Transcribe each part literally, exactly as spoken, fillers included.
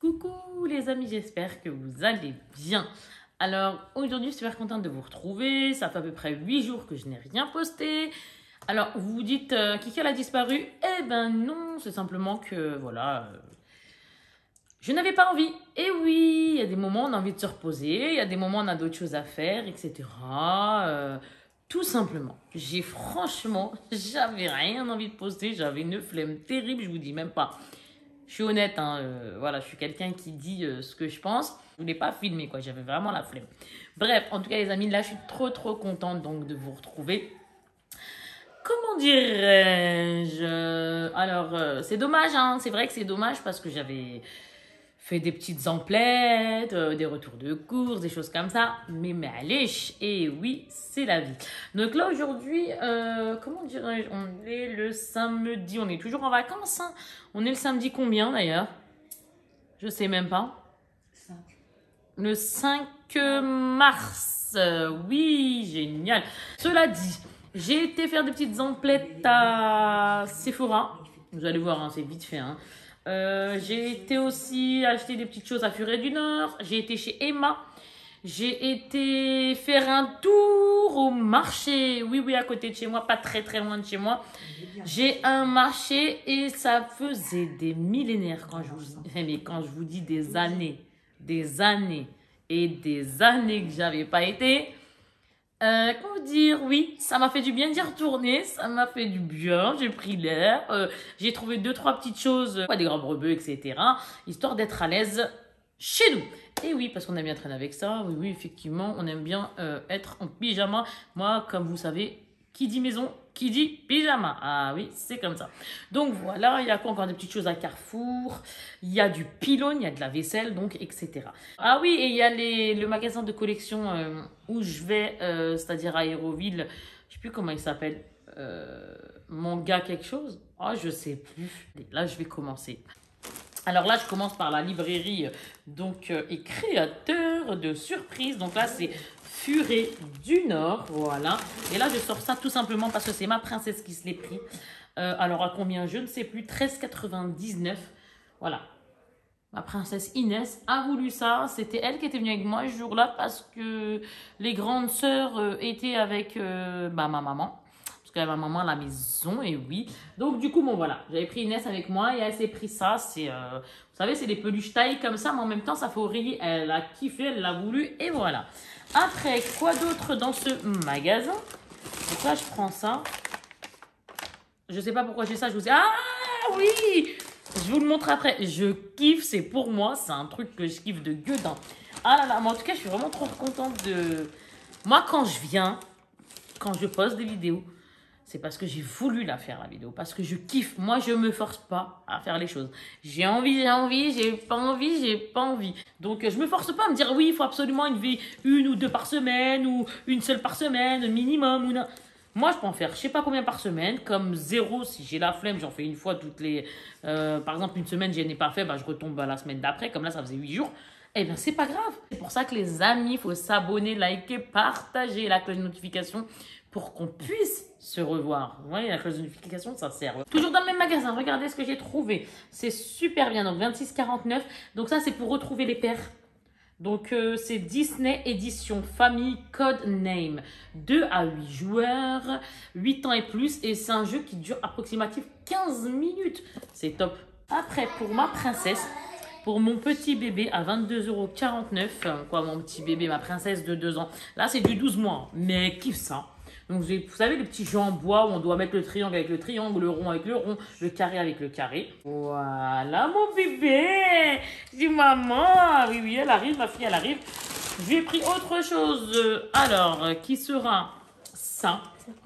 Coucou les amis, j'espère que vous allez bien. Alors aujourd'hui, je suis super contente de vous retrouver. Ça fait à peu près huit jours que je n'ai rien posté. Alors vous vous dites, euh, Kiki elle a disparu? Eh ben non, c'est simplement que voilà, euh, je n'avais pas envie. Et oui, il y a des moments où on a envie de se reposer, il y a des moments où on a d'autres choses à faire, et cetera. Euh, tout simplement. J'ai franchement, j'avais rien envie de poster, j'avais une flemme terrible, je vous dis même pas. Je suis honnête, hein, euh, voilà, je suis quelqu'un qui dit euh, ce que je pense. Je voulais pas filmer, quoi, j'avais vraiment la flemme. Bref, en tout cas, les amis, là, je suis trop, trop contente donc de vous retrouver. Comment dirais-je? Alors, euh, c'est dommage, hein, c'est vrai que c'est dommage parce que j'avais fait des petites emplettes, euh, des retours de courses, des choses comme ça. Mais allez, et oui, c'est la vie. Donc là, aujourd'hui, euh, comment dirais-je? On est le samedi, on est toujours en vacances, hein. On est le samedi combien d'ailleurs? Je sais même pas. cinq. Le cinq mars. Euh, oui, génial. Cela dit, j'ai été faire des petites emplettes à Sephora. Vous allez voir, hein, c'est vite fait. Hein. Euh, j'ai été aussi acheter des petites choses à Furet du Nord. J'ai été chez Emma. J'ai été faire un tour au marché. Oui, oui, à côté de chez moi, pas très très loin de chez moi. J'ai un marché et ça faisait des millénaires quand je vous, mais quand je vous dis des années, des années et des années que j'avais pas été. Euh, comment dire, oui, ça m'a fait du bien d'y retourner, ça m'a fait du bien, j'ai pris l'air, euh, j'ai trouvé deux, trois petites choses, euh, des grands brebeux, et cetera, histoire d'être à l'aise chez nous. Et oui, parce qu'on aime bien traîner avec ça, oui, oui, effectivement, on aime bien euh, être en pyjama. Moi, comme vous savez, qui dit maison, qui dit pyjama. Ah oui, c'est comme ça. Donc voilà, il y a quoi encore des petites choses à Carrefour. Il y a du pylône, il y a de la vaisselle, donc et cetera. Ah oui, et il y a les, le magasin de collection euh, où je vais, euh, c'est-à-dire à Aéroville. Je sais plus comment il s'appelle. Euh, manga quelque chose. Ah, oh, je sais plus. Là, je vais commencer. Alors là, je commence par la librairie donc euh, et créateur de surprises. Donc là, c'est Furet du Nord, voilà. Et là, je sors ça tout simplement parce que c'est ma princesse qui se l'est pris. Euh, alors, à combien? Je ne sais plus. treize quatre-vingt-dix-neuf. Voilà. Ma princesse Inès a voulu ça. C'était elle qui était venue avec moi ce jour-là parce que les grandes sœurs euh, étaient avec euh, bah, ma maman. Parce qu'elle a ma maman à la maison, et oui. Donc, du coup, bon, voilà. J'avais pris Inès avec moi et elle s'est pris ça. C'est, euh, vous savez, c'est des peluches taille comme ça, mais en même temps, ça fait oreiller. Elle a kiffé, elle l'a voulu, et voilà. Après, quoi d'autre dans ce magasin? Donc là, je prends ça. Je sais pas pourquoi j'ai ça. Je vous dis, ah oui! Je vous le montre après. Je kiffe, c'est pour moi. C'est un truc que je kiffe de gueudin. Ah là là, mais en tout cas, je suis vraiment trop contente de... Moi, quand je viens, quand je poste des vidéos, c'est parce que j'ai voulu la faire, la vidéo. Parce que je kiffe. Moi, je me force pas à faire les choses. J'ai envie, j'ai envie, j'ai pas envie, j'ai pas envie. Donc, je me force pas à me dire, oui, il faut absolument une, une ou deux par semaine, ou une seule par semaine, minimum. Ou non. Moi, je peux en faire je sais pas combien par semaine. Comme zéro, si j'ai la flemme, j'en fais une fois toutes les... Euh, par exemple, une semaine, je n'ai pas fait, bah, je retombe la semaine d'après. Comme là, ça faisait huit jours. Eh bien, c'est pas grave. C'est pour ça que les amis, il faut s'abonner, liker, partager la cloche de notification pour qu'on puisse se revoir. Vous voyez, la cloche de notification, ça sert. Toujours dans le même magasin, regardez ce que j'ai trouvé. C'est super bien, donc vingt-six quarante-neuf. Donc ça, c'est pour retrouver les paires. Donc euh, c'est Disney édition famille Code Name. deux à huit joueurs, huit ans et plus. Et c'est un jeu qui dure approximativement quinze minutes. C'est top. Après, pour ma princesse... Pour mon petit bébé à vingt-deux euros quarante-neuf, quoi, mon petit bébé, ma princesse de deux ans. Là, c'est du douze mois, mais kiffe ça. Donc, vous savez, les petits jeux en bois où on doit mettre le triangle avec le triangle, le rond avec le rond, le carré avec le carré. Voilà, mon bébé. Je dis, maman, oui, oui, elle arrive, ma fille, elle arrive. Je lui ai pris autre chose. Alors, qui sera ça?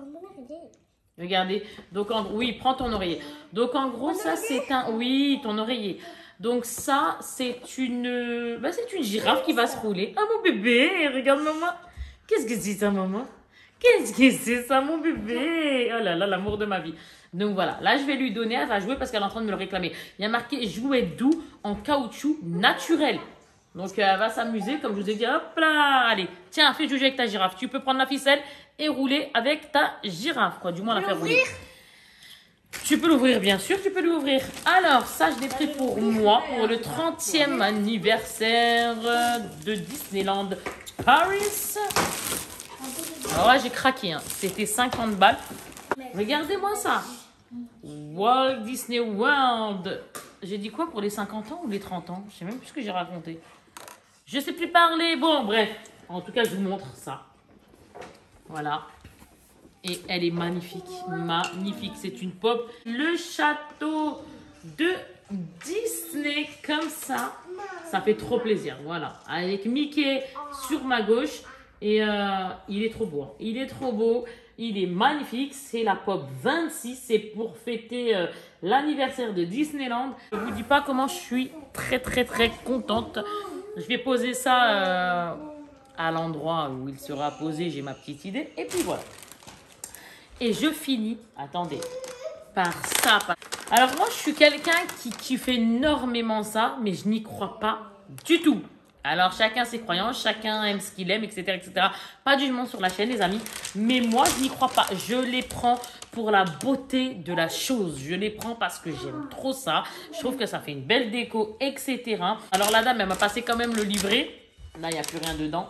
Regardez. Donc, en, oui, prends ton oreiller. Donc, en gros, ça, c'est un... Oui, ton oreiller. Donc ça, c'est une, bah, c'est une girafe qui va se rouler. Ah mon bébé, regarde maman. Qu'est-ce que c'est ça maman? Qu'est-ce que c'est ça mon bébé? Oh là là, l'amour de ma vie. Donc voilà, là je vais lui donner, elle va jouer parce qu'elle est en train de me le réclamer. Il y a marqué jouet doux en caoutchouc naturel. Donc elle va s'amuser, comme je vous ai dit, hop là, allez. Tiens, fais jouer avec ta girafe. Tu peux prendre la ficelle et rouler avec ta girafe, quoi. Du moins la faire rouler. Tu peux l'ouvrir, bien sûr, tu peux l'ouvrir. Alors, ça, je l'ai pris pour moi, pour le trentième anniversaire de Disneyland Paris. Alors là, j'ai craqué, hein. C'était cinquante balles. Regardez-moi ça. Walt Disney World. J'ai dit quoi pour les cinquante ans ou les trente ans? Je sais même plus ce que j'ai raconté. Je sais plus parler. Bon, bref. En tout cas, je vous montre ça. Voilà. Et elle est magnifique. Magnifique. C'est une pop. Le château de Disney comme ça. Ça fait trop plaisir. Voilà. Avec Mickey sur ma gauche. Et euh, il est trop beau. Hein. Il est trop beau. Il est magnifique. C'est la pop vingt-six. C'est pour fêter euh, l'anniversaire de Disneyland. Je ne vous dis pas comment je suis très très très contente. Je vais poser ça euh, à l'endroit où il sera posé. J'ai ma petite idée. Et puis voilà. Et je finis, attendez, par ça. Par... Alors moi, je suis quelqu'un qui, qui fait énormément ça, mais je n'y crois pas du tout. Alors chacun ses croyances, chacun aime ce qu'il aime, et cetera, et cetera. Pas de jugement sur la chaîne, les amis. Mais moi, je n'y crois pas. Je les prends pour la beauté de la chose. Je les prends parce que j'aime trop ça. Je trouve que ça fait une belle déco, et cetera. Alors la dame, elle m'a passé quand même le livret. Là, il n'y a plus rien dedans.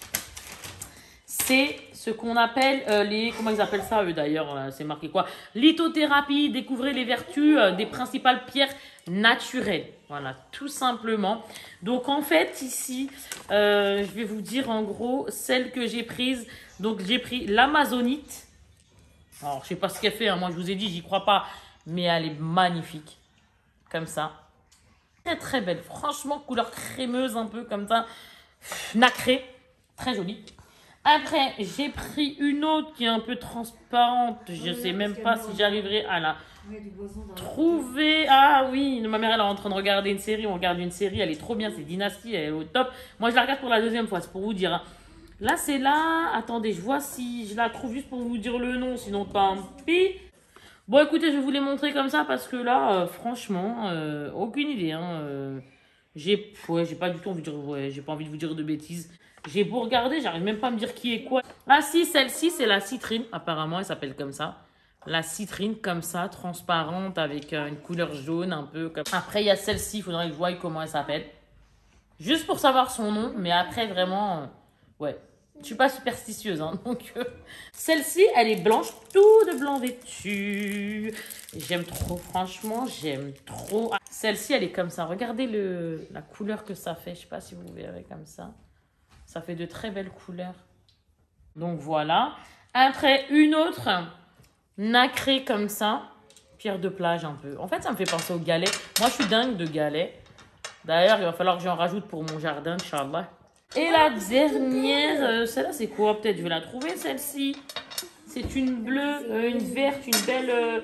C'est ce qu'on appelle euh, les... Comment ils appellent ça, eux, d'ailleurs? C'est marqué quoi? Lithothérapie. Découvrez les vertus euh, des principales pierres naturelles. Voilà, tout simplement. Donc, en fait, ici, euh, je vais vous dire, en gros, celle que j'ai prise. Donc, j'ai pris l'amazonite. Alors, je sais pas ce qu'elle fait. Hein. Moi, je vous ai dit, j'y crois pas. Mais elle est magnifique. Comme ça. Très, très belle. Franchement, couleur crémeuse, un peu comme ça. Nacrée. Très jolie. Après, j'ai pris une autre qui est un peu transparente. Je ne sais même pas si j'arriverai à la trouver. Ah oui, ma mère elle est en train de regarder une série. On regarde une série, elle est trop bien. C'est Dynasty, elle est au top. Moi, je la regarde pour la deuxième fois, c'est pour vous dire. Là, c'est là. Attendez, je vois si je la trouve juste pour vous dire le nom. Sinon, tant pis. Bon, écoutez, je vais vous les montrer comme ça parce que là, euh, franchement, euh, aucune idée. Hein, euh, j'ai ouais, j'ai pas du tout envie de dire, ouais, j'ai pas envie de vous dire de bêtises. J'ai beau regarder, j'arrive même pas à me dire qui est quoi. Ah si, celle-ci, c'est la citrine. Apparemment, elle s'appelle comme ça. La citrine, comme ça, transparente, avec euh, une couleur jaune, un peu comme... Après, il y a celle-ci, il faudrait que je voie comment elle s'appelle. Juste pour savoir son nom, mais après, vraiment... Euh, ouais, je suis pas superstitieuse, hein, donc... Euh, celle-ci, elle est blanche, tout de blanc vêtu. J'aime trop, franchement, j'aime trop. Ah, celle-ci, elle est comme ça. Regardez le, la couleur que ça fait. Je sais pas si vous verrez comme ça. Ça fait de très belles couleurs. Donc voilà. Après, une autre nacrée comme ça. Pierre de plage un peu. En fait, ça me fait penser aux galets. Moi, je suis dingue de galets. D'ailleurs, il va falloir que j'en rajoute pour mon jardin, Inch'Allah. Et la dernière, euh, celle-là, c'est quoi? Peut-être je vais la trouver, celle-ci. C'est une bleue, euh, une verte, une belle... Euh...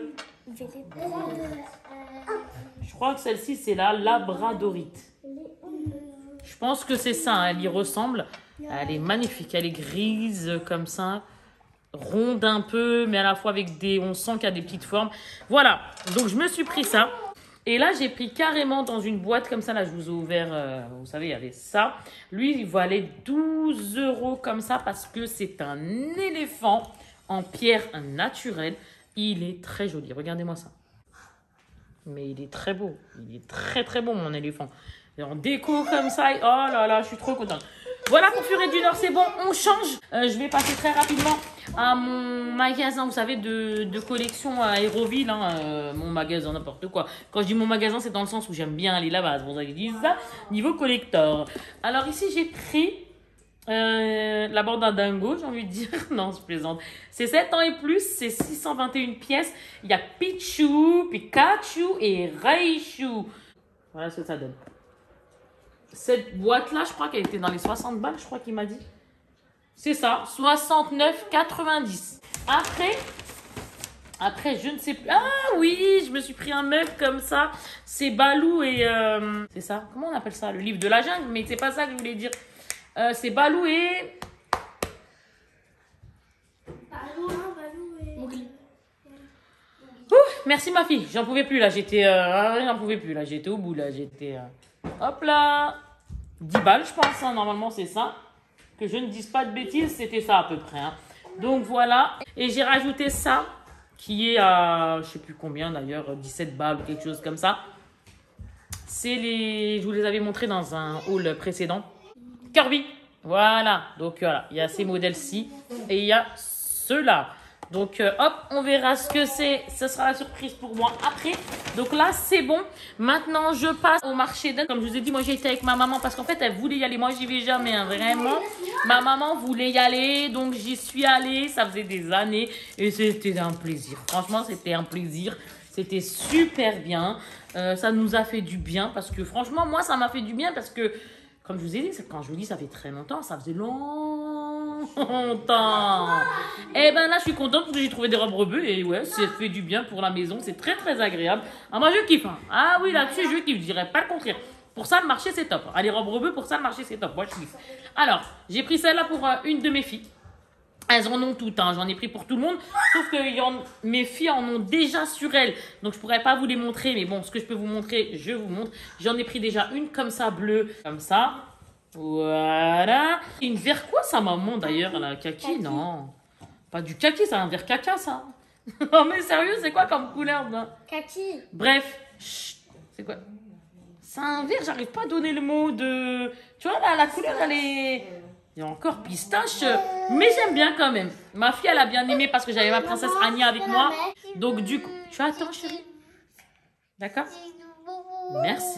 Je crois que celle-ci, c'est la labradorite. Je pense que c'est ça, hein, elle y ressemble. Elle est magnifique, elle est grise comme ça, ronde un peu, mais à la fois avec des... On sent qu'il y a des petites formes. Voilà, donc je me suis pris ça. Et là, j'ai pris carrément dans une boîte comme ça. Là, je vous ai ouvert, euh, vous savez, il y avait ça. Lui, il valait douze euros comme ça parce que c'est un éléphant en pierre naturelle. Il est très joli, regardez-moi ça. Mais il est très beau, il est très très beau mon éléphant. Et en déco comme ça, oh là là, je suis trop contente. Voilà pour Furet du Nord, c'est bon, on change. Euh, je vais passer très rapidement à mon magasin, vous savez, de, de collection à Aéroville. Hein, euh, mon magasin, n'importe quoi. Quand je dis mon magasin, c'est dans le sens où j'aime bien aller là-bas. C'est pour ça que je dis ça, niveau collector. Alors ici, j'ai pris euh, la bande à dingo, j'ai envie de dire. Non, je plaisante. C'est sept ans et plus, c'est six cent vingt et une pièces. Il y a Pichou, Pikachu et Raichu. Voilà ce que ça donne. Cette boîte-là, je crois qu'elle était dans les soixante balles, je crois qu'il m'a dit. C'est ça, soixante-neuf quatre-vingt-dix. Après, après, je ne sais plus. Ah oui, je me suis pris un mug comme ça. C'est Balou et... Euh, c'est ça, comment on appelle ça? Le livre de la jungle, mais c'est pas ça que je voulais dire. Euh, c'est Balou et... Balou, Balou et... Mowgli. Ouh, merci ma fille, j'en pouvais plus là, j'étais... Euh, j'en pouvais plus là, j'étais au bout là, j'étais... Euh, hop là, dix balles je pense, hein, normalement c'est ça. Que je ne dise pas de bêtises, c'était ça à peu près. Hein. Donc voilà, et j'ai rajouté ça qui est à, je sais plus combien d'ailleurs, dix-sept balles ou quelque chose comme ça. C'est les, je vous les avais montrés dans un haul précédent. Kirby, voilà. Donc voilà, il y a ces modèles-ci et il y a ceux-là. Donc euh, hop, on verra ce que c'est. Ce sera la surprise pour moi après. Donc là, c'est bon. Maintenant, je passe au marché d'un. Comme je vous ai dit, moi j'ai été avec ma maman parce qu'en fait, elle voulait y aller. Moi, j'y vais jamais, hein, vraiment. Ma maman voulait y aller, donc j'y suis allée. Ça faisait des années et c'était un plaisir. Franchement, c'était un plaisir. C'était super bien. Euh, ça nous a fait du bien parce que franchement, moi, ça m'a fait du bien parce que, comme je vous ai dit, quand je vous dis ça fait très longtemps, ça faisait longtemps. Et ben là, je suis contente parce que j'ai trouvé des robes rebeux et ouais, ça fait du bien pour la maison. C'est très très agréable. Ah, moi, je kiffe. Hein. Ah oui, là-dessus, je kiffe. Je dirais pas le contraire. Pour ça, le marché, c'est top. Ah, les robes rebeux, pour ça, le marché, c'est top. Moi, je kiffe. Alors, j'ai pris celle-là pour euh, une de mes filles. Elles en ont toutes, hein. J'en ai pris pour tout le monde. Sauf que y en, mes filles en ont déjà sur elles. Donc, je pourrais pas vous les montrer. Mais bon, ce que je peux vous montrer, je vous montre. J'en ai pris déjà une comme ça, bleue. Comme ça. Voilà. Une vert quoi, ça, maman, d'ailleurs, la kaki? Kaki. Non. Pas du kaki, c'est un vert caca, ça. Non, mais sérieux, c'est quoi comme couleur, ben? Kaki. Bref. C'est quoi? C'est un vert, j'arrive pas à donner le mot de... Tu vois, là, la couleur, elle est... Il y a encore pistache, mais j'aime bien quand même. Ma fille, elle a bien aimé parce que j'avais ma princesse Anya avec moi. Donc, du coup... Tu attends, chérie? D'accord? Merci.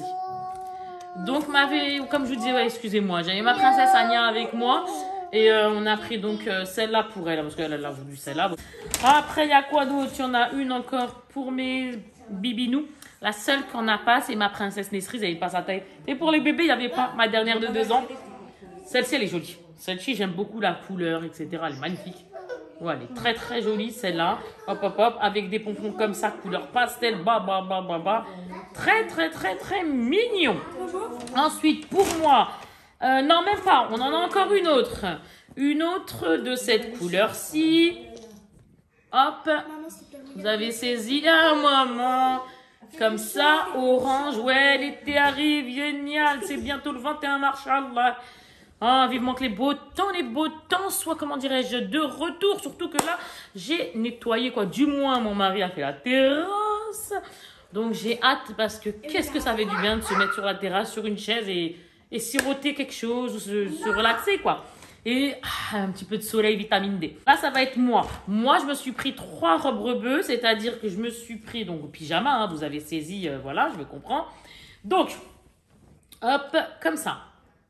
Donc, ma fille, comme je vous disais, ouais, excusez-moi, j'avais ma princesse Anya avec moi. Et euh, on a pris donc euh, celle-là pour elle, parce qu'elle elle a voulu celle-là. Après, il y a quoi d'autre? Il y en a une encore pour mes bibinous. La seule qu'on n'a pas, c'est ma princesse Nesri, elle n'est pas sa taille. Et pour les bébés, il n'y avait pas ma dernière de deux ans. Celle-ci, elle est jolie. Celle-ci, j'aime beaucoup la couleur, et cetera. Elle est magnifique. Ouais, elle est très très jolie, celle-là. Hop, hop, hop, avec des pompons comme ça, couleur pastel, bah, bah, bah, bah, bah. Très, très, très, très mignon. Ensuite, pour moi, euh, non, même pas, on en a encore une autre. Une autre de cette couleur-ci. Hop, vous avez saisi. Ah, maman. Comme ça, orange. Ouais, l'été arrive, génial. C'est bientôt le vingt et un, machallah. Ah, vivement que les beaux temps, les beaux temps soient, comment dirais-je, de retour. Surtout que là, j'ai nettoyé, quoi. Du moins, mon mari a fait la terrasse. Donc, j'ai hâte parce que qu'est-ce que ça fait du bien de se mettre sur la terrasse, sur une chaise et, et siroter quelque chose, ou se, se relaxer, quoi. Et ah, un petit peu de soleil, vitamine D. Là, ça va être moi. Moi, je me suis pris trois robes rebeux, c'est-à-dire que je me suis pris, donc, au pyjama, hein, vous avez saisi, euh, voilà, je me comprends. Donc, hop, comme ça.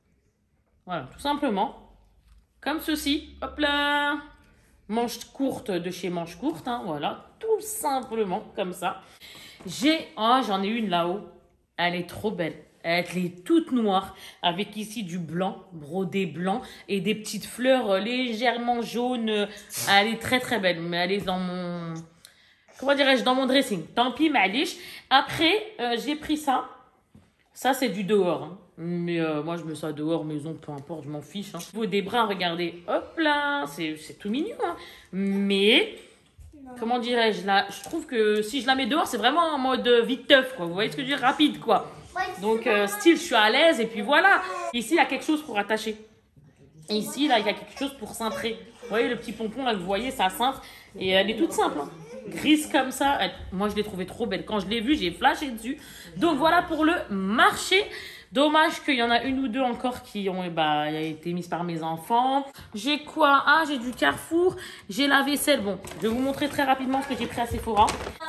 Voilà, tout simplement. Comme ceci. Hop là. Manche courte de chez Manche Courte. Hein, voilà. Tout simplement comme ça. J'ai... Oh, j'en ai une là-haut. Elle est trop belle. Elle est toute noire. Avec ici du blanc. Brodé blanc. Et des petites fleurs légèrement jaunes. Elle est très très belle. Mais elle est dans mon... Comment dirais-je? Dans mon dressing. Tant pis, malish. Après, euh, j'ai pris ça. Ça, c'est du dehors. Hein. Mais euh, moi, je mets ça dehors, maison, peu importe, je m'en fiche. Hein. Au des bras, regardez, hop là, c'est tout mignon. Hein. Mais, non. Comment dirais-je, là, je trouve que si je la mets dehors, c'est vraiment en mode vite teuf, quoi. Vous voyez ce que je veux dire? Rapide, quoi. Donc, euh, style, je suis à l'aise, et puis voilà. Ici, il y a quelque chose pour attacher. Ici, là, il y a quelque chose pour cintrer. Vous voyez, le petit pompon, là, que vous voyez, ça cintre. Et elle est toute simple, hein. Grise comme ça. Elle, moi, je l'ai trouvée trop belle. Quand je l'ai vue, j'ai flashé dessus. Donc, voilà pour le marché. Dommage qu'il y en a une ou deux encore qui ont bah, été mises par mes enfants. J'ai quoi? Ah, j'ai du Carrefour. J'ai la vaisselle. Bon, je vais vous montrer très rapidement ce que j'ai pris à Sephora.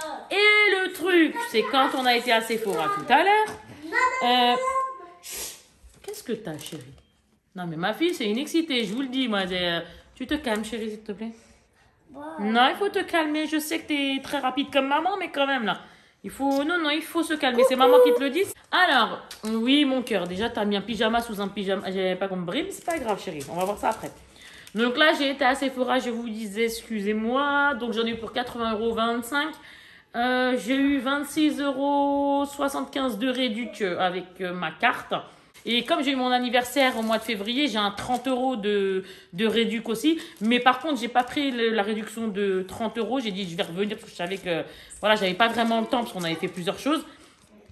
Et le truc, c'est quand on a été à Sephora tout à l'heure. Euh, Qu'est-ce que t'as, chérie? Non, mais ma fille, c'est une excitée. Je vous le dis, moi. Euh, tu te calmes, chérie, s'il te plaît. Non, il faut te calmer. Je sais que t'es très rapide comme maman, mais quand même, là. Il faut... Non, non, il faut se calmer. C'est maman qui te le dit. Alors, oui, mon cœur. Déjà, t'as mis un pyjama sous un pyjama. J'avais pas compris, mais c'est pas grave, chérie. On va voir ça après. Donc là, j'ai été à Sephora. Je vous disais, excusez-moi. Donc, j'en ai eu pour quatre-vingts euros vingt-cinq. Euh, j'ai eu vingt-six euros soixante-quinze de réduc avec euh, ma carte. Et comme j'ai eu mon anniversaire au mois de février, j'ai un trente euros de, de réduc aussi. Mais par contre, j'ai pas pris le, la réduction de trente euros. J'ai dit, je vais revenir parce que je savais que voilà, j'avais pas vraiment le temps parce qu'on avait fait plusieurs choses.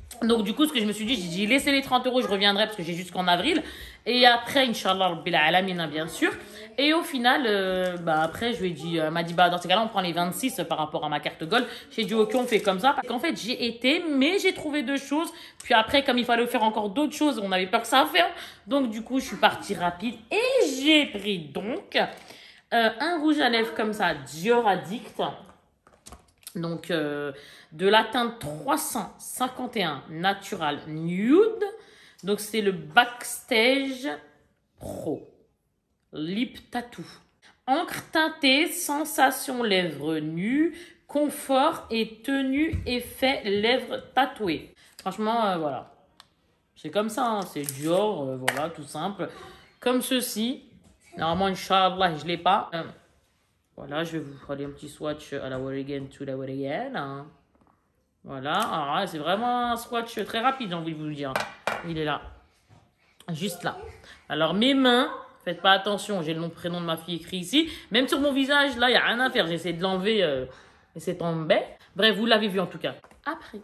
Donc, du coup, ce que je me suis dit, j'ai dit, laissez les trente euros, je reviendrai parce que j'ai jusqu'en avril. Et après, Inch'Allah, Rabbil Alamin, bien sûr. Et au final, euh, bah, après, je lui ai dit, elle m'a dit, bah, dans ces cas-là, on prend les vingt-six par rapport à ma carte Gold. J'ai dit, ok, on fait comme ça. Parce qu'en fait, j'ai été, mais j'ai trouvé deux choses. Puis après, comme il fallait faire encore d'autres choses, on avait peur que ça fasse. Donc, du coup, je suis partie rapide. Et j'ai pris donc euh, un rouge à lèvres comme ça, Dior Addict. Donc, euh, de la teinte trois cent cinquante et un Natural Nude. Donc, c'est le Backstage Pro. Lip Tattoo. Encre teintée, sensation lèvres nues, confort et tenue effet lèvres tatouées. Franchement, euh, voilà. C'est comme ça, hein. C'est Dior, euh, voilà, tout simple. Comme ceci. Normalement, Inch'Allah, je ne l'ai pas. Euh, Voilà, je vais vous faire un petit swatch à la Warrigan to la Warrigan. Hein. Voilà, alors c'est vraiment un swatch très rapide, j'ai envie de vous le dire. Il est là, juste là. Alors mes mains, faites pas attention, j'ai le nom prénom de ma fille écrit ici. Même sur mon visage, là, il n'y a rien à faire. J'essaie de l'enlever euh, et c'est tombé. Bref, vous l'avez vu en tout cas. Après,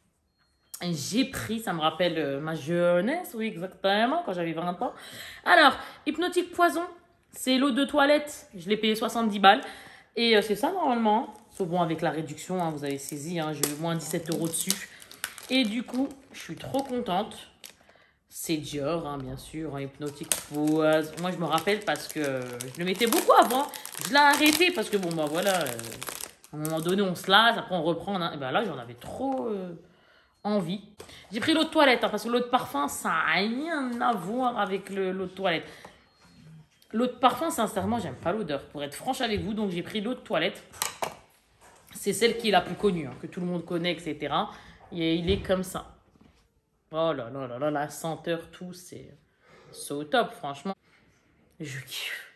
j'ai pris, ça me rappelle euh, ma jeunesse, oui exactement, quand j'avais vingt ans. Alors, Hypnotique Poison. C'est l'eau de toilette, je l'ai payé soixante-dix balles. Et euh, c'est ça normalement. Sauf bon, avec la réduction, hein, vous avez saisi, hein, j'ai eu moins dix-sept euros dessus. Et du coup, je suis trop contente. C'est Dior, hein, bien sûr, hein, Hypnotique Poison. Moi, je me rappelle parce que je le mettais beaucoup avant. Je l'ai arrêté parce que bon, bah voilà, euh, à un moment donné, on se lasse, après on reprend. Hein, et ben là, j'en avais trop euh, envie. J'ai pris l'eau de toilette hein, parce que l'eau de parfum, ça n'a rien à voir avec l'eau de toilette. L'eau de parfum, sincèrement, j'aime pas l'odeur. Pour être franche avec vous, donc j'ai pris l'eau de toilette. C'est celle qui est la plus connue, hein, que tout le monde connaît, et cetera. Et il est comme ça. Oh là là là là, la senteur, tout, c'est au top, franchement. Je kiffe.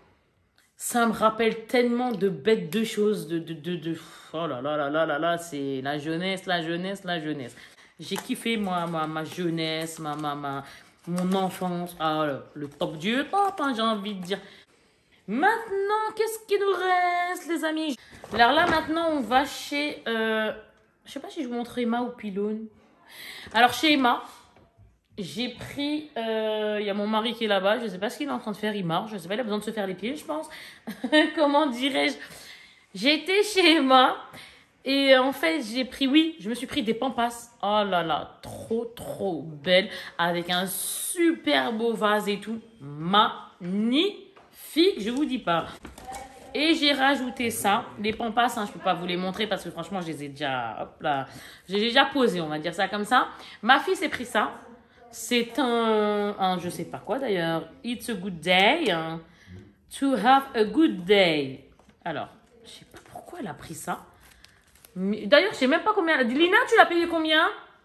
Ça me rappelle tellement de bêtes de choses, de, de, de, de... Oh là là là là là là, c'est la jeunesse, la jeunesse, la jeunesse. J'ai kiffé, moi, ma, ma jeunesse, ma... ma, ma mon enfance, ah, le, le top du top, hein, j'ai envie de dire. Maintenant, qu'est-ce qu'il nous reste, les amis? Alors là, maintenant, on va chez... Euh, je sais pas si je vous montre Emma ou Pylone. Alors, chez Emma, j'ai pris... Il euh, y a mon mari qui est là-bas. Je sais pas ce qu'il est en train de faire. Il marche. Je sais pas, il a besoin de se faire les pieds, je pense. Comment dirais-je? J'ai été chez Emma. Et en fait, j'ai pris, oui, je me suis pris des pampas. Oh là là, trop, trop belle. Avec un super beau vase et tout. Magnifique, je vous dis pas. Et j'ai rajouté ça. Les pampas, hein, je peux pas vous les montrer parce que franchement, je les ai déjà, hop là, j'ai déjà posé, on va dire ça comme ça. Ma fille s'est pris ça. C'est un, un, je sais pas quoi d'ailleurs. It's a good day. Hein, to have a good day. Alors, je sais pas pourquoi elle a pris ça. D'ailleurs, je sais même pas combien. Lina, tu l'as payé combien?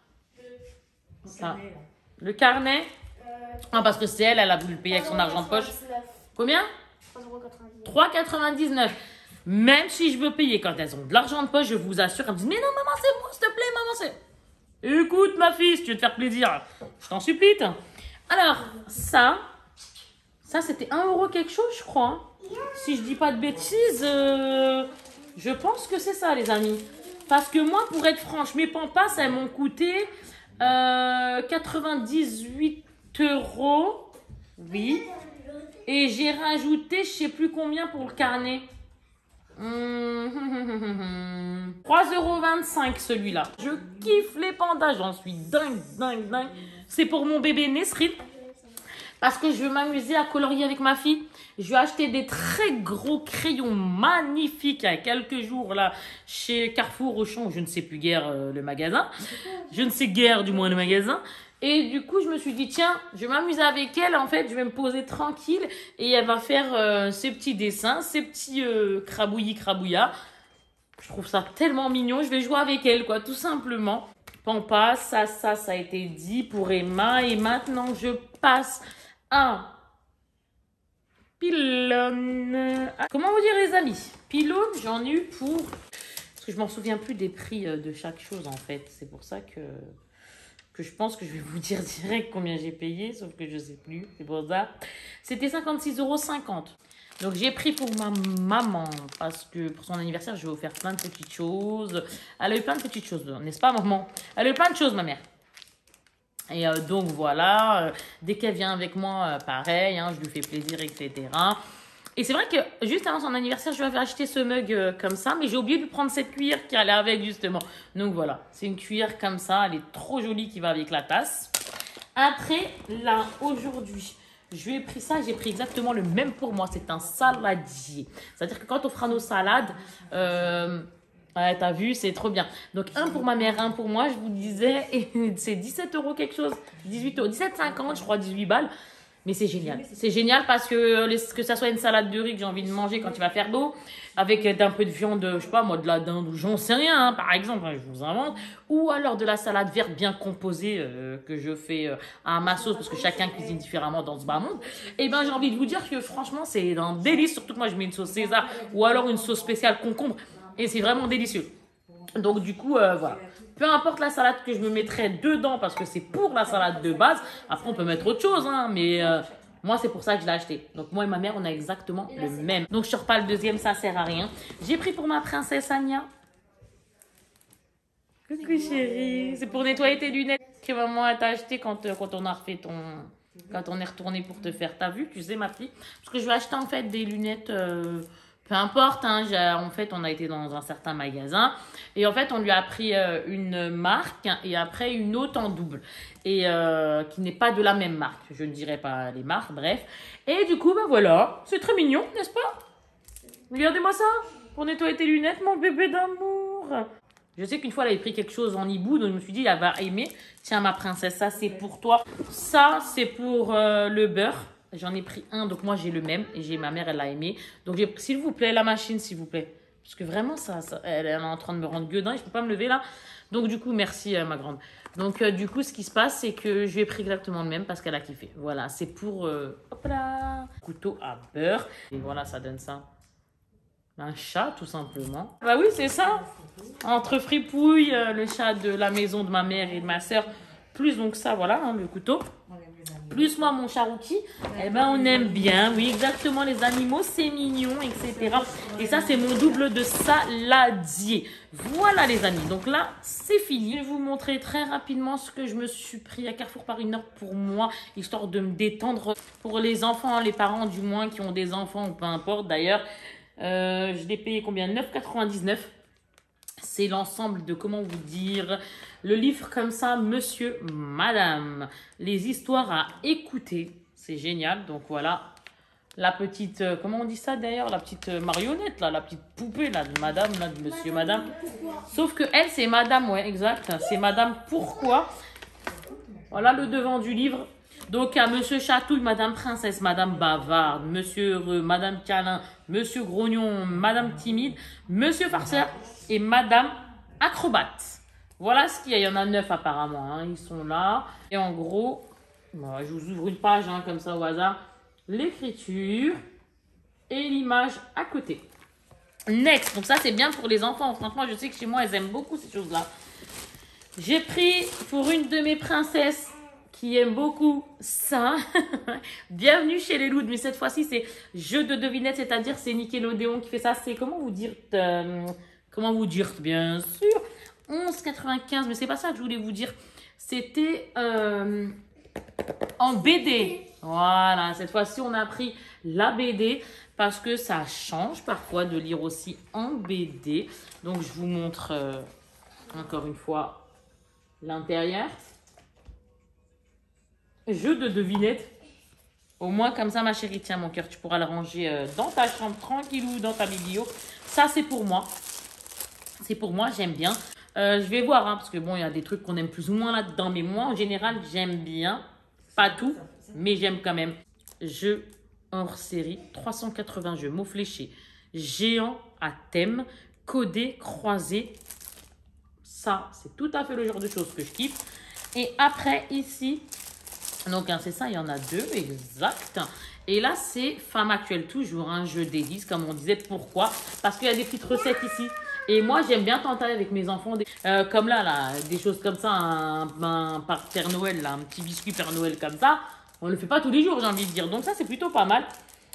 Ça. Le carnet. Euh, ah, parce que c'est elle, elle a voulu le payer avec son argent de poche. Combien? trois euros quatre-vingt-dix-neuf. Même si je veux payer quand elles ont de l'argent de poche, je vous assure, elles me disent, mais non, maman, c'est moi, s'il te plaît, maman, c'est... Écoute, ma fille, si tu veux te faire plaisir, je t'en supplie. Alors, ça, ça, c'était un euro quelque chose, je crois. Hein. Si je dis pas de bêtises, euh, je pense que c'est ça, les amis. Parce que moi, pour être franche, mes pampas, elles m'ont coûté euh, quatre-vingt-dix-huit euros. Oui. Et j'ai rajouté, je sais plus combien pour le carnet. Mmh. trois euros vingt-cinq celui-là. Je kiffe les pandas, j'en suis dingue, dingue, dingue. C'est pour mon bébé Nesrine. Parce que je veux m'amuser à colorier avec ma fille. Je vais acheter des très gros crayons magnifiques il y a quelques jours là chez Carrefour, Auchan, je ne sais plus guère euh, le magasin. Je ne sais guère du moins le magasin. Et du coup, je me suis dit, tiens, je vais m'amuser avec elle. En fait, je vais me poser tranquille et elle va faire euh, ses petits dessins, ses petits euh, crabouillis, crabouillas. Je trouve ça tellement mignon. Je vais jouer avec elle, quoi, tout simplement. Pampas, ça, ça, ça a été dit pour Emma. Et maintenant, je passe à Pylone. Comment vous dire, les amis? Pylone, j'en ai eu pour... Parce que je m'en souviens plus des prix de chaque chose, en fait. C'est pour ça que... que je pense que je vais vous dire direct combien j'ai payé, sauf que je sais plus, c'est pour ça. C'était cinquante-six euros cinquante. Donc, j'ai pris pour ma maman parce que pour son anniversaire, je vais offrir plein de petites choses. Elle a eu plein de petites choses, n'est-ce pas, maman? Elle a eu plein de choses, ma mère. Et euh, donc, voilà. Euh, dès qu'elle vient avec moi, euh, pareil, hein, je lui fais plaisir, et cetera. Et c'est vrai que juste avant son anniversaire, je lui avais acheté ce mug euh, comme ça, mais j'ai oublié de lui prendre cette cuillère qui allait avec, justement. Donc, voilà. C'est une cuillère comme ça. Elle est trop jolie qui va avec la tasse. Après, là, aujourd'hui... je lui ai pris ça, j'ai pris exactement le même pour moi. C'est un saladier. C'est-à-dire que quand on fera nos salades, euh, ouais, t'as vu, c'est trop bien. Donc, un pour ma mère, un pour moi, je vous disais, et c'est dix-sept euros quelque chose. dix-huit euros, dix-sept cinquante, je crois, dix-huit balles. Mais c'est génial. C'est génial parce que les, que ça soit une salade de riz que j'ai envie de manger quand il va faire beau, avec d'un peu de viande, je sais pas moi, de la dinde ou j'en sais rien, hein, par exemple, hein, je vous invente. Ou alors de la salade verte bien composée euh, que je fais euh, à ma sauce parce que chacun cuisine différemment dans ce bas monde. Et ben j'ai envie de vous dire que franchement c'est un délice. Surtout que moi je mets une sauce César ou alors une sauce spéciale concombre et c'est vraiment délicieux. Donc du coup, euh, voilà. Peu importe la salade que je me mettrai dedans parce que c'est pour la salade de base. Après, on peut mettre autre chose, hein, mais euh, moi, c'est pour ça que je l'ai acheté. Donc moi et ma mère, on a exactement le même. Donc je sors pas le deuxième, ça sert à rien. J'ai pris pour ma princesse Anya. Coucou chérie. C'est pour nettoyer tes lunettes que maman t'a acheté quand, euh, quand on a refait ton... Quand on est retourné pour te faire. T'as vu, tu sais ma fille? Parce que je vais acheter en fait des lunettes... Euh, peu importe, hein, en fait, on a été dans un certain magasin et en fait, on lui a pris euh, une marque et après une autre en double et euh, qui n'est pas de la même marque. Je ne dirais pas les marques, bref. Et du coup, ben voilà, c'est très mignon, n'est-ce pas? Regardez-moi ça, pour nettoyer tes lunettes, mon bébé d'amour. Je sais qu'une fois, elle avait pris quelque chose en hibou, donc je me suis dit, elle va aimer. Tiens, ma princesse, ça, c'est pour toi. Ça, c'est pour euh, le beurre. J'en ai pris un, donc moi j'ai le même et j'ai ma mère, elle l'a aimé. Donc s'il vous plaît, la machine, s'il vous plaît. Parce que vraiment, ça, ça elle est en train de me rendre gueudin et je peux pas me lever là. Donc du coup, merci euh, ma grande. Donc euh, du coup, ce qui se passe, c'est que je lui ai pris exactement le même parce qu'elle a kiffé. Voilà, c'est pour, euh, hop là, couteau à beurre. Et voilà, ça donne ça. Un chat, tout simplement. Bah oui, c'est ça. Entre Fripouille, euh, le chat de la maison de ma mère et de ma soeur, plus donc ça, voilà, hein, le couteau. Plus moi, mon charouki, eh ben, on aime bien, oui, exactement, les animaux, c'est mignon, et cetera. Et ça, c'est mon double de saladier. Voilà, les amis. Donc là, c'est fini. Je vais vous montrer très rapidement ce que je me suis pris à Carrefour par une heure pour moi, histoire de me détendre. Pour les enfants, les parents, du moins, qui ont des enfants, ou peu importe. D'ailleurs, euh, je l'ai payé combien? neuf quatre-vingt-dix-neuf. C'est l'ensemble de, comment vous dire, le livre comme ça, monsieur, madame. Les histoires à écouter. C'est génial. Donc voilà, la petite, euh, comment on dit ça d'ailleurs? La petite euh, marionnette, là, la petite poupée là, de madame, là, de monsieur, madame. Sauf que elle, c'est madame, ouais, exact. C'est madame pourquoi. Voilà le devant du livre. Donc, à Monsieur Chatouille, Madame Princesse, Madame Bavarde, Monsieur Heureux, Madame Câlin, Monsieur Grognon, Madame Timide, Monsieur Farceur et Madame Acrobate. Voilà ce qu'il y a. Il y en a neuf apparemment. Hein. Ils sont là. Et en gros, bon, je vous ouvre une page hein, comme ça au hasard. L'écriture et l'image à côté. Next. Donc ça, c'est bien pour les enfants. Franchement, je sais que chez moi, elles aiment beaucoup ces choses-là. J'ai pris pour une de mes princesses qui aime beaucoup ça. Bienvenue chez les Louds, mais cette fois-ci, c'est jeu de devinettes, c'est-à-dire c'est Nickelodeon qui fait ça. C'est comment vous dire, euh, comment vous dire, bien sûr, onze quatre-vingt-quinze, mais c'est pas ça que je voulais vous dire. C'était euh, en B D. Voilà, cette fois-ci, on a pris la B D parce que ça change parfois de lire aussi en B D. Donc, je vous montre euh, encore une fois l'intérieur. Jeu de devinettes. Au moins, comme ça, ma chérie, tiens, mon cœur, tu pourras le ranger euh, dans ta chambre, tranquillou, dans ta biblio. Ça, c'est pour moi. C'est pour moi, j'aime bien. Euh, je vais voir, hein, parce que bon, il y a des trucs qu'on aime plus ou moins là-dedans. Mais moi, en général, j'aime bien. Pas tout, mais j'aime quand même. Jeu hors série, trois cent quatre-vingts jeux, mots fléchés, géant à thème, codé, croisé. Ça, c'est tout à fait le genre de choses que je kiffe. Et après, ici... Donc, hein, c'est ça, il y en a deux, exact. Et là, c'est Femme Actuelle, toujours un jeu d'édice, comme on disait. Pourquoi? Parce qu'il y a des petites recettes ici. Et moi, j'aime bien tenter avec mes enfants, des, euh, comme là, là, des choses comme ça, un, un, par Père Noël, là, un petit biscuit Père Noël comme ça. On ne le fait pas tous les jours, j'ai envie de dire. Donc ça, c'est plutôt pas mal.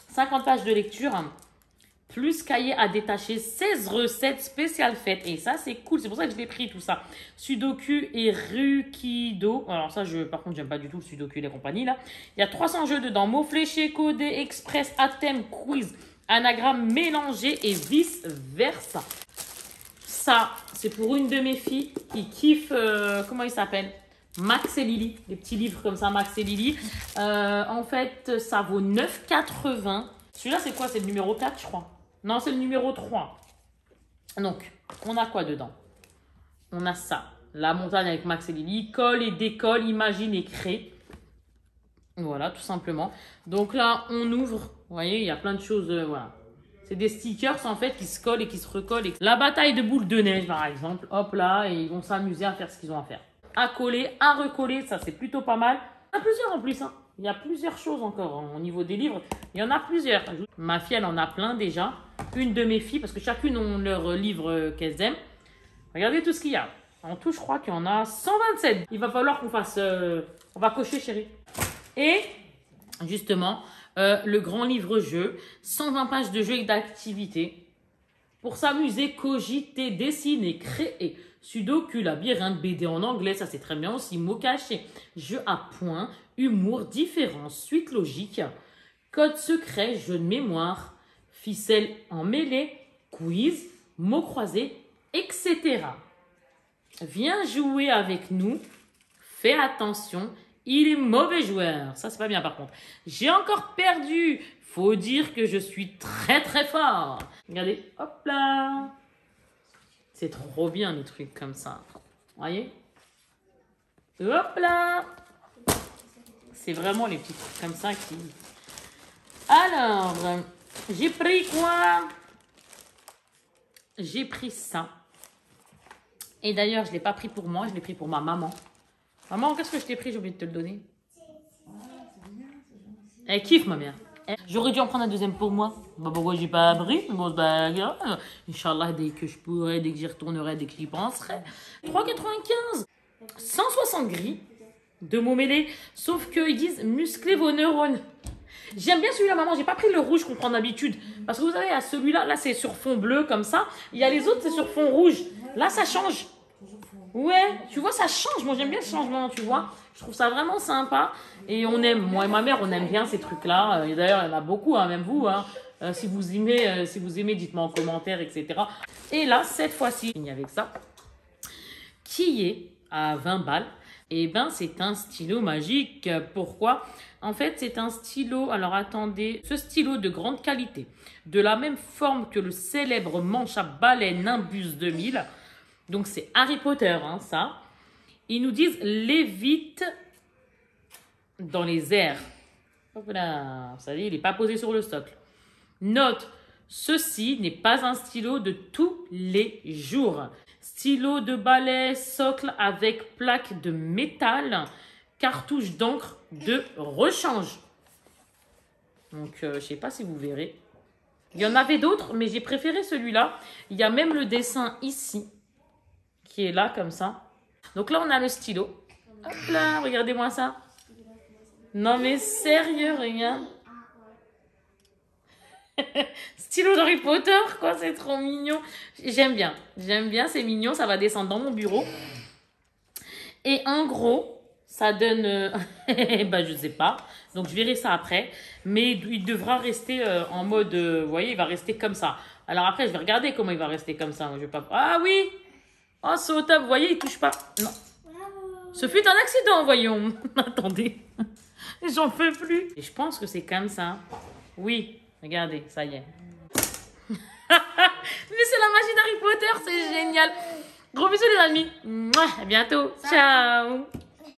cinquante pages de lecture, plus cahier à détacher, seize recettes spéciales faites. Et ça, c'est cool. C'est pour ça que je l'ai pris, tout ça. Sudoku et Rukido. Alors ça, je, par contre, j'aime pas du tout le Sudoku et les compagnies, là. Il y a trois cents jeux dedans. Mots fléchés, codés, express, à thème, quiz, anagramme mélangé et vice-versa. Ça, c'est pour une de mes filles qui kiffe, euh, comment il s'appelle, Max et Lily. Les petits livres comme ça, Max et Lily. Euh, en fait, ça vaut neuf quatre-vingts. Celui-là, c'est quoi? C'est le numéro quatre, je crois. Non, c'est le numéro trois. Donc, on a quoi dedans? On a ça. La montagne avec Max et Lily. Colle et décolle, imagine et crée. Voilà, tout simplement. Donc là, on ouvre. Vous voyez, il y a plein de choses. Euh, voilà. C'est des stickers, en fait, qui se collent et qui se recollent. La bataille de boules de neige, par exemple. Hop là, et ils vont s'amuser à faire ce qu'ils ont à faire. À coller, à recoller, ça, c'est plutôt pas mal. Il y en a plusieurs en plus, hein. Il y a plusieurs choses encore hein, au niveau des livres. Il y en a plusieurs. Ma fille, elle en a plein déjà. Une de mes filles, parce que chacune ont leur livre qu'elles aiment. Regardez tout ce qu'il y a. En tout, je crois qu'il y en a cent vingt-sept. Il va falloir qu'on fasse... Euh, on va cocher, chérie. Et, justement, euh, le grand livre-jeu. cent vingt pages de jeux et d'activités. Pour s'amuser, cogiter, dessiner, créer. Sudoku, labyrinthe, B D en anglais, ça c'est très bien aussi. Mots cachés, jeux à points, humour, différence, suite logique, code secret, jeu de mémoire, ficelle en mêlée, quiz, mots croisés, et cetera. Viens jouer avec nous. Fais attention, il est mauvais joueur. Ça, c'est pas bien par contre. J'ai encore perdu. Faut dire que je suis très très fort. Regardez, hop là. C'est trop bien les trucs comme ça. Voyez? Hop là. C'est vraiment les petits trucs comme ça qui... Alors, j'ai pris quoi? J'ai pris ça. Et d'ailleurs, je ne l'ai pas pris pour moi, je l'ai pris pour ma maman. Maman, qu'est-ce que je t'ai pris? J'ai oublié de te le donner. Elle kiffe, ma mère. J'aurais dû en prendre un deuxième pour moi. Bah, pourquoi j'ai pas pris? Bon, bah, grave. Inch'Allah, dès que je pourrai, dès que j'y retournerai, dès que j'y penserai. trois quatre-vingt-quinze. cent soixante gris de mots mêlés. Sauf qu'ils disent musclez vos neurones. J'aime bien celui-là, maman. J'ai pas pris le rouge qu'on prend d'habitude. Parce que vous savez, à celui-là, là, c'est sur fond bleu comme ça. Il y a les autres, c'est sur fond rouge. Là, ça change. Ouais, tu vois, ça change. Moi, j'aime bien le changement, tu vois. Je trouve ça vraiment sympa. Et on aime, moi et ma mère, on aime bien ces trucs-là. Et d'ailleurs, il y en a beaucoup, hein, même vous. Hein. Euh, si vous aimez, euh, si vous aimez, dites-moi en commentaire, et cetera. Et là, cette fois-ci, il y avec ça, qui est à vingt balles. Et ben, c'est un stylo magique. Pourquoi? En fait, c'est un stylo, alors attendez, ce stylo de grande qualité, de la même forme que le célèbre manche à balai Nimbus deux mille. Donc, c'est Harry Potter, hein, ça. Ils nous disent lévite dans les airs. Hop là, vous savez, il n'est pas posé sur le socle. Note, ceci n'est pas un stylo de tous les jours. Stylo de balai, socle avec plaque de métal, cartouche d'encre de rechange. Donc, euh, je ne sais pas si vous verrez. Il y en avait d'autres, mais j'ai préféré celui-là. Il y a même le dessin ici, qui est là, comme ça. Donc là, on a le stylo. Hop là, regardez-moi ça. Non, mais sérieux, regarde. Stylo d'Harry Potter, quoi, c'est trop mignon. J'aime bien, j'aime bien, c'est mignon, ça va descendre dans mon bureau. Et en gros, ça donne, euh, bah je sais pas, donc je verrai ça après. Mais il devra rester euh, en mode, euh, vous voyez, il va rester comme ça. Alors après, je vais regarder comment il va rester comme ça. Moi, je vais pas... Ah oui, oh c'est au top, vous voyez, il touche pas. Non. Ce fut un accident, voyons. Attendez, j'en peux plus. Et je pense que c'est comme ça. Oui. Regardez, ça y est. Mais c'est la magie d'Harry Potter, c'est génial. Gros bisous les amis. À bientôt. Ciao.